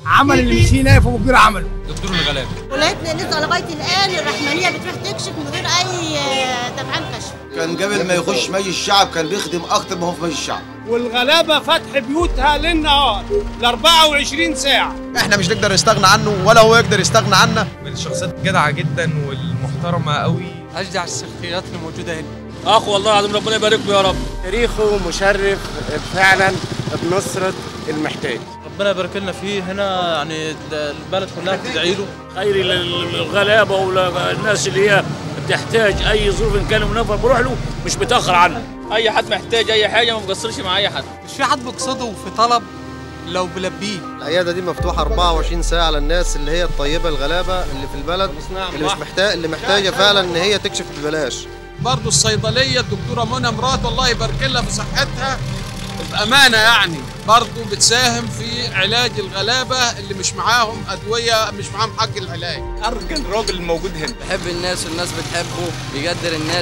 عمل اللي مش هنا في ابو كبير عمله. دكتور الغلابه ولايتنا لسه لغايه الان الرحمانيه بتروح تكشف من غير اي تبعان كشف. كان قبل ما يخش مجلس الشعب كان بيخدم اكتر ما هو في مجلس الشعب. والغلابه فتح بيوتها ليل نهار ل 24 ساعه. احنا مش نقدر نستغنى عنه ولا هو يقدر يستغنى عنا. من الشخصيات الجدعه جدا والمحترمه قوي، اشجع الشخصيات اللي موجوده هنا. والله العظيم ربنا يبارك له يا رب. تاريخه مشرف فعلا بنصرة المحتاج. ربنا يبارك لنا فيه هنا، يعني البلد كلها بتدعي له. خير للغلابه والناس اللي هي بتحتاج اي ظروف ان كان منفر بروح له، مش بيتاخر عنه. اي حد محتاج اي حاجه ما بقصرش مع اي حد. مش في حد بيقصده في طلب لو بلبيه. العياده دي مفتوحه 24 ساعه للناس اللي هي الطيبه الغلابه اللي في البلد، اللي محتاجه فعلا ان هي تكشف ببلاش. برضه الصيدليه الدكتوره منى مرات الله يبارك لها في صحتها بامانه، يعني برضه بتساهم في علاج الغلابه اللي مش معاهم ادويه، مش معاهم حق العلاج. ارجل الراجل الموجود هنا بحب الناس والناس بتحبه، بيقدر الناس،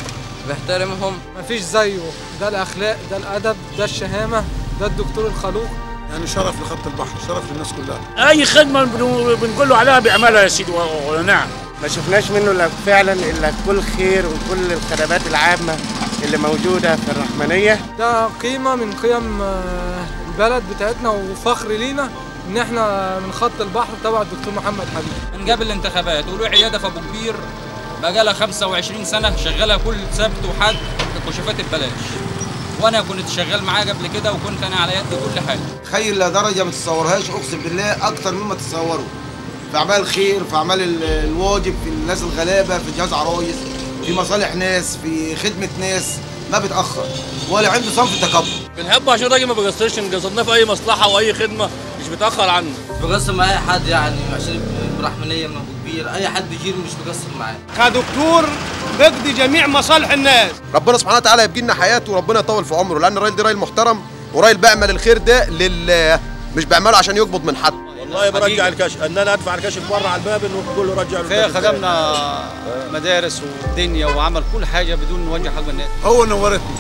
بيحترمهم. مفيش زيه، ده الاخلاق، ده الادب، ده الشهامه، ده الدكتور الخلوق. يعني شرف لخط البحر، شرف للناس كلها. اي خدمه بنقول له عليها بيعملها يا سيدي ونعم. ما شفناش منه فعلا الا كل خير وكل الخدمات العامه اللي موجوده في الرحمانيه. ده قيمه من قيم البلد بتاعتنا وفخر لينا ان احنا من خط البحر تبع الدكتور محمد حبيب. من قبل الانتخابات وله عياده في ابو كبير بقالها 25 سنه شغاله كل سبت وحد كشوفات ببلاش، وانا كنت شغال معاه قبل كده وكنت انا على يدي كل حاجه. خير لدرجه ما تتصورهاش، اقسم بالله اكتر مما تتصوروا. في اعمال الخير، في اعمال الواجب، في الناس الغلابه، في جهاز عرايس، في مصالح ناس، في خدمه ناس، ما بيتاخر ولا عنده صنف تكبر. بنحبه عشان الراجل ما بيقصرش، قصدناه في اي مصلحه واي خدمه مش بيتاخر عنه. مش بقصر مع اي حد، يعني عشان الرحمانيه من ابو كبير اي حد بيجيله مش بقصر معاه. كدكتور بيقضي جميع مصالح الناس. ربنا سبحانه وتعالى يبقي لنا حياته وربنا يطول في عمره، لان الراجل ده راجل محترم وراجل بيعمل الخير ده لله، مش بيعمله عشان يقبض من حد. والله برجع الكشف، ان انا ادفع الكشف بره على الباب انه تقول له رجع فيها خدمنا مدارس والدنيا وعمل كل حاجه بدون نوجه حق الناس. هو نورتني.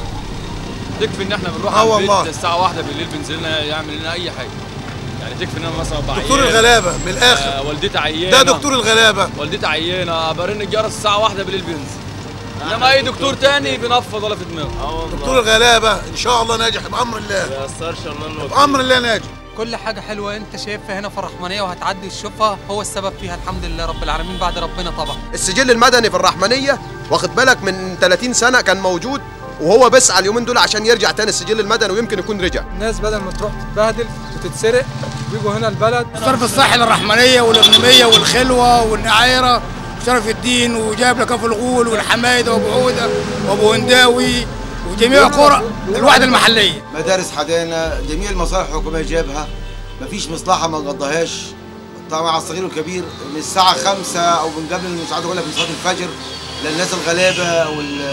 تكفي ان احنا بنروح على البيت الساعه 1 بالليل بينزل لنا يعمل لنا اي حاجه. يعني تكفي ان انا مثلا بعيان. دكتور الغلابه من الاخر. والدتي عيانه. ده دكتور الغلابه. والدتي عيانه، برن الجرس الساعه 1 بالليل بينزل. انما اي دكتور تاني بينفض ولا في دماغه. دكتور الغلابه ان شاء الله ناجح بامر الله. ما يأثرش الله. بامر الله ناجح. كل حاجه حلوه انت شايفها هنا في الرحمانيه وهتعدي تشوفها، هو السبب فيها الحمد لله رب العالمين بعد ربنا طبعا. السجل المدني في الرحمانيه واخد بالك من 30 سنه كان موجود، وهو بيسعى اليومين دول عشان يرجع تاني السجل المدني ويمكن يكون رجع. الناس بدل ما تروح تتبهدل وتتسرق بيجوا هنا البلد. الصرف الصحي للرحمانيه والاغنيميه والخلوه والنعايره وشرف الدين وجايب لك كف الغول والحمايده وابو عوده وابو هنداوي وجميع قرى الوحده المحليه. مدارس حدانا، جميع المصالح الحكوميه جابها، مفيش مصلحه ما قضاهاش. طبعا على الصغير والكبير من الساعه 5 او من قبل، مش عايز اقول لك من صلاه الفجر للناس الغلابه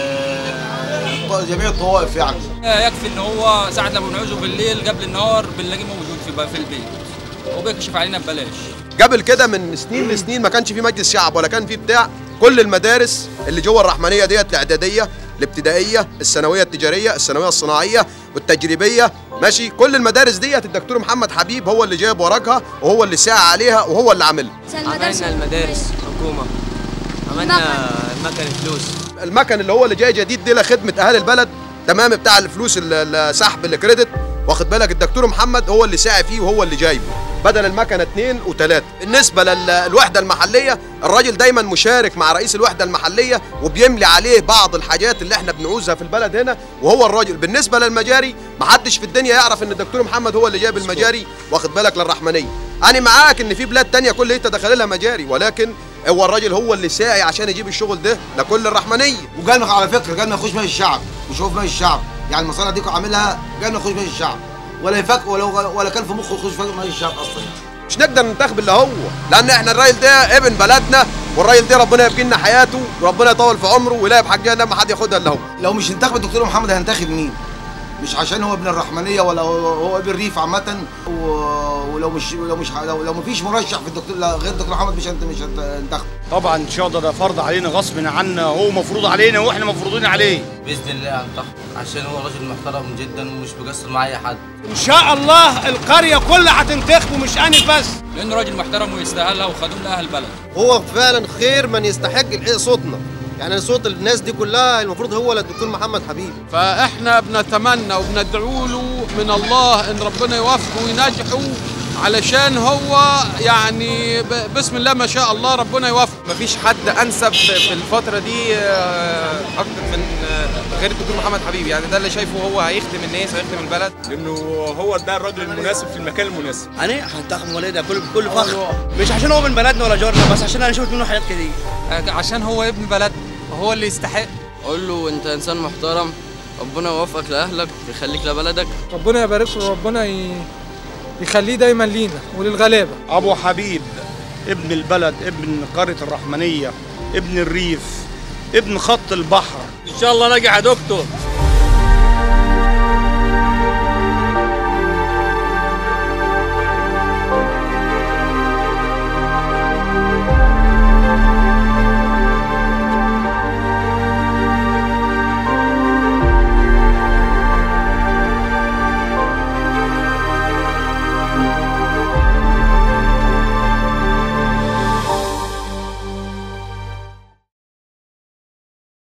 جميع الطوائف. يعني يكفي ان هو ساعه لما بنعوزه بالليل قبل النهار بنلاقيه موجود في البيت وبيكشف علينا ببلاش. قبل كده من سنين لسنين ما كانش في مجلس شعب ولا كان في بتاع. كل المدارس اللي جوه الرحمانيه ديت، الاعداديه، الابتدائيه، الثانويه التجاريه، الثانويه الصناعيه والتجريبيه، ماشي، كل المدارس ديت الدكتور محمد حبيب هو اللي جايب ورقها وهو اللي ساعى عليها وهو اللي عاملها. عملنا المدارس حكومه، عملنا المكن الفلوس. المكن اللي هو اللي جاي جديد دي لخدمه اهالي البلد، تمام، بتاع الفلوس السحب الكريدت، واخد بالك الدكتور محمد هو اللي ساعي فيه وهو اللي جايبه بدل المكنه 2 و3. بالنسبه للوحده المحليه، الراجل دايما مشارك مع رئيس الوحده المحليه وبيملي عليه بعض الحاجات اللي احنا بنعوزها في البلد هنا، وهو الراجل. بالنسبه للمجاري، محدش في الدنيا يعرف ان الدكتور محمد هو اللي جايب المجاري، واخد بالك، للرحمانيه. انا معاك ان في بلاد تانية كل هي دخل لها مجاري، ولكن هو الراجل هو اللي ساعي عشان يجيب الشغل ده لكل الرحمانيه. وقال على فكره قال يخش مجلس الشعب، مش هو في مجلس الشعب، يعني المصالح دي عاملها قال يخش مجلس الشعب، ولا يفكر ولا كان في مخه يخش مجلس الشعب اصلا. مش نقدر ننتخب الا هو، لان احنا الراجل ده ابن بلدنا، والراجل ده ربنا يبقي لنا حياته وربنا يطول في عمره ويلاقي بحاجه لما حد ياخدها الا هو. لو مش هنتخب الدكتور محمد هينتخب مين؟ مش عشان هو ابن الرحمانيه ولا هو ابن الريف عامه، ولو مش لو مفيش مرشح في الدكتور غير الدكتور محمد مش هنتخب. طبعا ان شاء الله ده فرض علينا غصب عنا، هو مفروض علينا واحنا مفروضين عليه. باذن الله هنتخطى عشان هو راجل محترم جدا ومش بيقصر مع اي حد. ان شاء الله القريه كلها هتنتخبه مش انا بس، لانه راجل محترم ويستاهلها وخدوم لاهل البلد. هو فعلا خير من يستحق صوتنا، يعني صوت الناس دي كلها المفروض هو للدكتور محمد حبيب. فاحنا بنتمنى وبندعو له من الله ان ربنا يوفقه وينجحه، علشان هو يعني بسم الله ما شاء الله ربنا يوفقه. مفيش حد انسب في الفتره دي اكتر من غير الدكتور محمد حبيب، يعني ده اللي شايفه هو هيخدم الناس هيخدم البلد، لانه هو ده الراجل المناسب في المكان المناسب. انا هنتخب والدها بكل فخر، مش عشان هو من بلدنا ولا جارنا، بس عشان انا شفت منه حاجات كتير، عشان هو ابن بلدنا وهو اللي يستحق. اقول له انت انسان محترم، ربنا يوفقك لاهلك ويخليك لبلدك، ربنا يبارك له وربنا يخليه دايما لينا وللغلابه. ابو حبيب ابن البلد، ابن قريه الرحمنيه، ابن الريف، ابن خط البحر. ان شاء الله نجح يا دكتور.